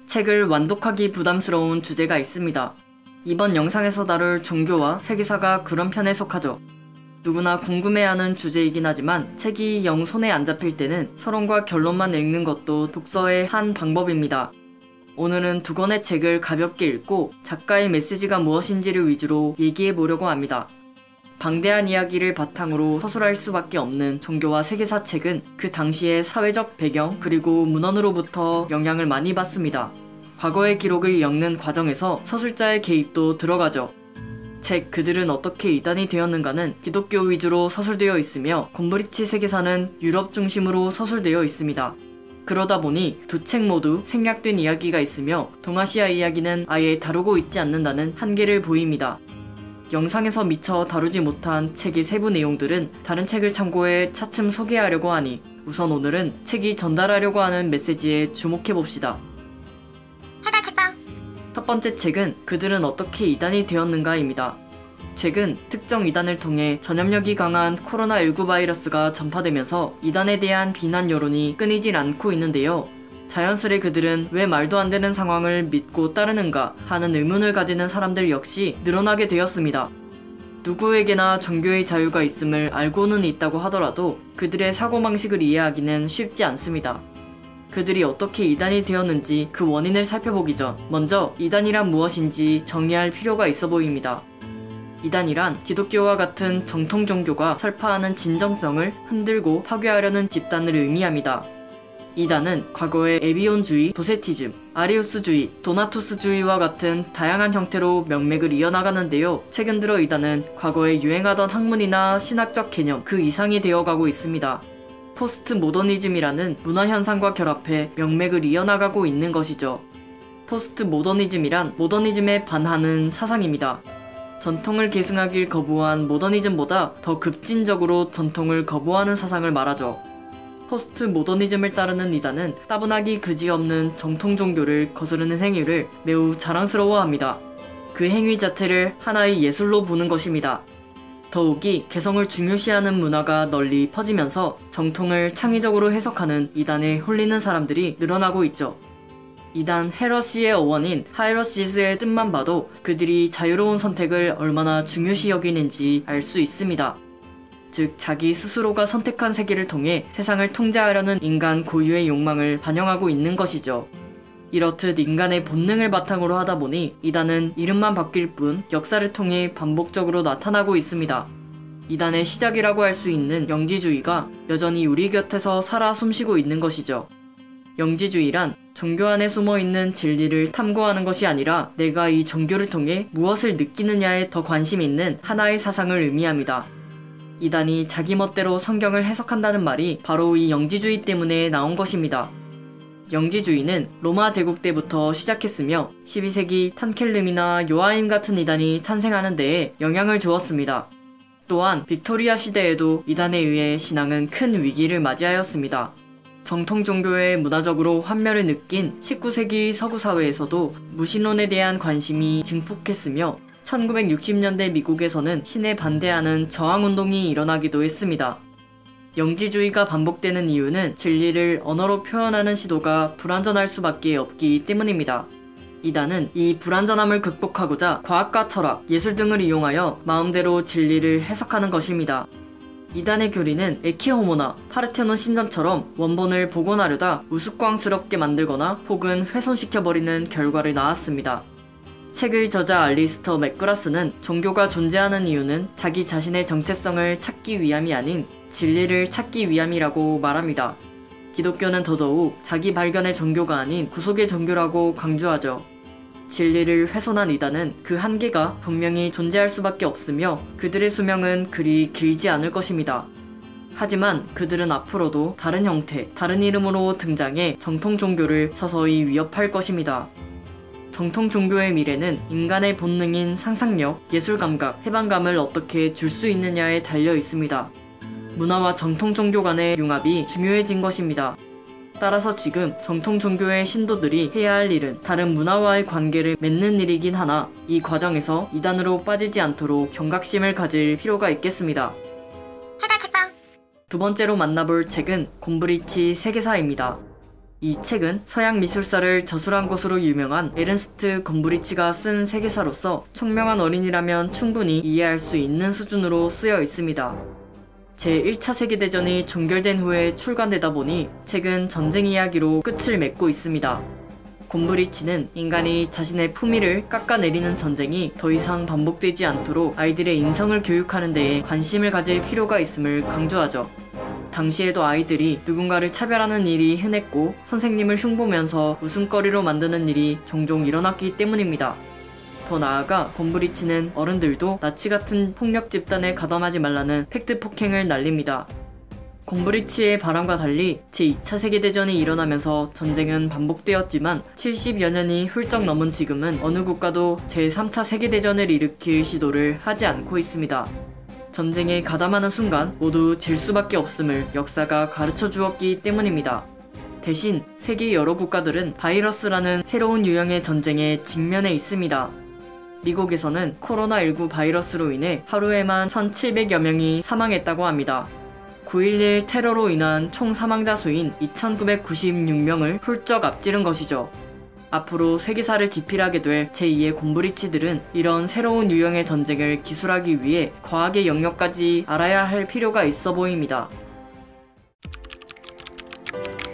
책을 완독하기 부담스러운 주제가 있습니다. 이번 영상에서 다룰 종교와 세계사가 그런 편에 속하죠. 누구나 궁금해하는 주제이긴 하지만 책이 영 손에 안 잡힐 때는 서론과 결론만 읽는 것도 독서의 한 방법입니다. 오늘은 두 권의 책을 가볍게 읽고 작가의 메시지가 무엇인지를 위주로 얘기해보려고 합니다. 방대한 이야기를 바탕으로 서술할 수밖에 없는 종교와 세계사 책은 그 당시의 사회적 배경 그리고 문헌으로부터 영향을 많이 받습니다. 과거의 기록을 엮는 과정에서 서술자의 개입도 들어가죠. 책 그들은 어떻게 이단이 되었는가는 기독교 위주로 서술되어 있으며 곰브리치 세계사는 유럽 중심으로 서술되어 있습니다. 그러다 보니 두 책 모두 생략된 이야기가 있으며 동아시아 이야기는 아예 다루고 있지 않는다는 한계를 보입니다. 영상에서 미처 다루지 못한 책의 세부 내용들은 다른 책을 참고해 차츰 소개하려고 하니 우선 오늘은 책이 전달하려고 하는 메시지에 주목해봅시다. 첫 번째 책은 그들은 어떻게 이단이 되었는가입니다. 최근 특정 이단을 통해 전염력이 강한 코로나19 바이러스가 전파되면서 이단에 대한 비난 여론이 끊이질 않고 있는데요. 자연스레 그들은 왜 말도 안 되는 상황을 믿고 따르는가 하는 의문을 가지는 사람들 역시 늘어나게 되었습니다. 누구에게나 종교의 자유가 있음을 알고는 있다고 하더라도 그들의 사고방식을 이해하기는 쉽지 않습니다. 그들이 어떻게 이단이 되었는지 그 원인을 살펴보기 전 먼저 이단이란 무엇인지 정의할 필요가 있어 보입니다. 이단이란 기독교와 같은 정통 종교가 설파하는 진정성을 흔들고 파괴하려는 집단을 의미합니다. 이단은 과거의 에비온주의, 도세티즘, 아리우스주의, 도나투스주의와 같은 다양한 형태로 명맥을 이어나가는데요. 최근 들어 이단은 과거에 유행하던 학문이나 신학적 개념 그 이상이 되어가고 있습니다. 포스트 모더니즘이라는 문화현상과 결합해 명맥을 이어나가고 있는 것이죠. 포스트 모더니즘이란 모더니즘에 반하는 사상입니다. 전통을 계승하길 거부한 모더니즘보다 더 급진적으로 전통을 거부하는 사상을 말하죠. 포스트 모더니즘을 따르는 이단은 따분하기 그지없는 정통 종교를 거스르는 행위를 매우 자랑스러워합니다. 그 행위 자체를 하나의 예술로 보는 것입니다. 더욱이 개성을 중요시하는 문화가 널리 퍼지면서 정통을 창의적으로 해석하는 이단에 홀리는 사람들이 늘어나고 있죠. 이단 헤러시의 어원인 하이러시스의 뜻만 봐도 그들이 자유로운 선택을 얼마나 중요시 여기는지 알 수 있습니다. 즉 자기 스스로가 선택한 세계를 통해 세상을 통제하려는 인간 고유의 욕망을 반영하고 있는 것이죠. 이렇듯 인간의 본능을 바탕으로 하다 보니 이단은 이름만 바뀔 뿐 역사를 통해 반복적으로 나타나고 있습니다. 이단의 시작이라고 할 수 있는 영지주의가 여전히 우리 곁에서 살아 숨쉬고 있는 것이죠. 영지주의란 종교 안에 숨어있는 진리를 탐구하는 것이 아니라 내가 이 종교를 통해 무엇을 느끼느냐에 더 관심이 있는 하나의 사상을 의미합니다. 이단이 자기 멋대로 성경을 해석한다는 말이 바로 이 영지주의 때문에 나온 것입니다. 영지주의는 로마 제국 때부터 시작했으며 12세기 탄켈름이나 요하임 같은 이단이 탄생하는 데에 영향을 주었습니다. 또한 빅토리아 시대에도 이단에 의해 신앙은 큰 위기를 맞이하였습니다. 정통 종교의 문화적으로 환멸을 느낀 19세기 서구 사회에서도 무신론에 대한 관심이 증폭했으며 1960년대 미국에서는 신에 반대하는 저항운동이 일어나기도 했습니다. 영지주의가 반복되는 이유는 진리를 언어로 표현하는 시도가 불완전할 수밖에 없기 때문입니다. 이단은 이 불완전함을 극복하고자 과학과 철학, 예술 등을 이용하여 마음대로 진리를 해석하는 것입니다. 이단의 교리는 에키호모나 파르테논 신전처럼 원본을 복원하려다 우스꽝스럽게 만들거나 혹은 훼손시켜버리는 결과를 낳았습니다. 책의 저자 알리스터 맥그라스는 종교가 존재하는 이유는 자기 자신의 정체성을 찾기 위함이 아닌 진리를 찾기 위함이라고 말합니다. 기독교는 더더욱 자기 발견의 종교가 아닌 구속의 종교라고 강조하죠. 진리를 훼손한 이단은 그 한계가 분명히 존재할 수밖에 없으며 그들의 수명은 그리 길지 않을 것입니다. 하지만 그들은 앞으로도 다른 형태, 다른 이름으로 등장해 정통 종교를 서서히 위협할 것입니다. 정통 종교의 미래는 인간의 본능인 상상력, 예술감각, 해방감을 어떻게 줄 수 있느냐에 달려 있습니다. 문화와 정통 종교 간의 융합이 중요해진 것입니다. 따라서 지금 정통 종교의 신도들이 해야 할 일은 다른 문화와의 관계를 맺는 일이긴 하나 이 과정에서 이단으로 빠지지 않도록 경각심을 가질 필요가 있겠습니다. 두 번째로 만나볼 책은 곰브리치 세계사입니다. 이 책은 서양 미술사를 저술한 것으로 유명한 에른스트 검브리치가 쓴 세계사로서 총명한 어린이라면 충분히 이해할 수 있는 수준으로 쓰여 있습니다. 제1차 세계대전이 종결된 후에 출간되다 보니 책은 전쟁 이야기로 끝을 맺고 있습니다. 곰브리치는 인간이 자신의 품위를 깎아내리는 전쟁이 더 이상 반복되지 않도록 아이들의 인성을 교육하는 데에 관심을 가질 필요가 있음을 강조하죠. 당시에도 아이들이 누군가를 차별하는 일이 흔했고 선생님을 흉보면서 웃음거리로 만드는 일이 종종 일어났기 때문입니다. 더 나아가 곰브리치는 어른들도 나치 같은 폭력 집단에 가담하지 말라는 팩트 폭행을 날립니다. 곰브리치의 바람과 달리 제2차 세계대전이 일어나면서 전쟁은 반복되었지만 70여 년이 훌쩍 넘은 지금은 어느 국가도 제3차 세계대전을 일으킬 시도를 하지 않고 있습니다. 전쟁에 가담하는 순간 모두 질 수밖에 없음을 역사가 가르쳐 주었기 때문입니다. 대신 세계 여러 국가들은 바이러스라는 새로운 유형의 전쟁에 직면해 있습니다. 미국에서는 코로나19 바이러스로 인해 하루에만 1,700여 명이 사망했다고 합니다. 9.11 테러로 인한 총 사망자 수인 2,996명을 훌쩍 앞지른 것이죠. 앞으로 세계사를 지필하게 될 제2의 곰브리치들은 이런 새로운 유형의 전쟁을 기술하기 위해 과학의 영역까지 알아야 할 필요가 있어 보입니다.